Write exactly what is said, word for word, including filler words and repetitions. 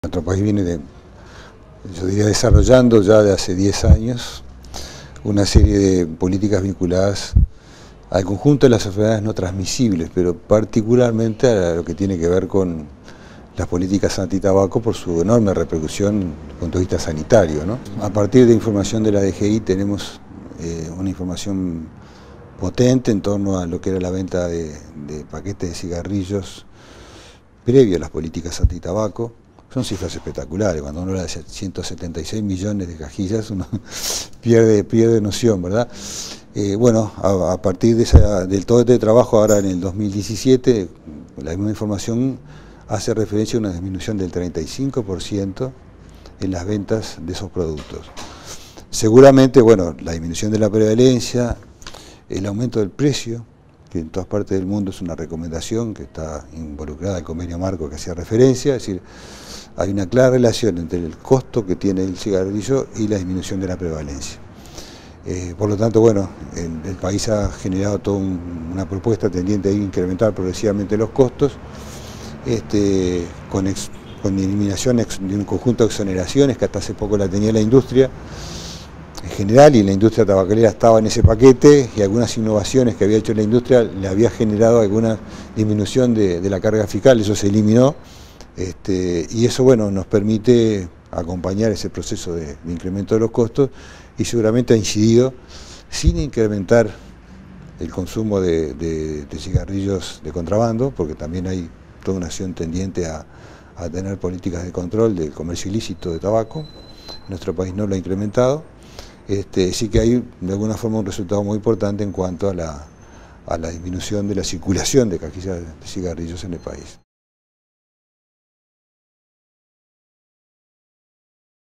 Nuestro país viene, de, yo diría, desarrollando ya de hace diez años una serie de políticas vinculadas al conjunto de las enfermedades no transmisibles, pero particularmente a lo que tiene que ver con las políticas antitabaco por su enorme repercusión desde el punto de vista sanitario, ¿no? A partir de información de la D G I tenemos eh, una información potente en torno a lo que era la venta de, de paquetes de cigarrillos previo a las políticas antitabaco. Son cifras espectaculares, cuando uno habla de ciento setenta y seis millones de cajillas uno pierde, pierde noción, ¿verdad? Eh, bueno, a, a partir de esa, del todo este trabajo, ahora en el dos mil diecisiete, la misma información hace referencia a una disminución del treinta y cinco por ciento en las ventas de esos productos. Seguramente, bueno, la disminución de la prevalencia, el aumento del precio, que en todas partes del mundo es una recomendación que está involucrada el convenio marco que hacía referencia, es decir, hay una clara relación entre el costo que tiene el cigarrillo y la disminución de la prevalencia. Eh, por lo tanto, bueno, el, el país ha generado toda un, una propuesta tendiente a incrementar progresivamente los costos, este, con, ex, con eliminación ex, de un conjunto de exoneraciones que hasta hace poco la tenía la industria en general, y la industria tabacalera estaba en ese paquete, y algunas innovaciones que había hecho la industria le había generado alguna disminución de, de la carga fiscal, eso se eliminó. Este, y eso, bueno, nos permite acompañar ese proceso de, de incremento de los costos, y seguramente ha incidido, sin incrementar el consumo de, de, de cigarrillos de contrabando, porque también hay toda una acción tendiente a, a tener políticas de control del comercio ilícito de tabaco. Nuestro país no lo ha incrementado, este, sí que hay de alguna forma un resultado muy importante en cuanto a la, a la disminución de la circulación de cajillas de cigarrillos en el país.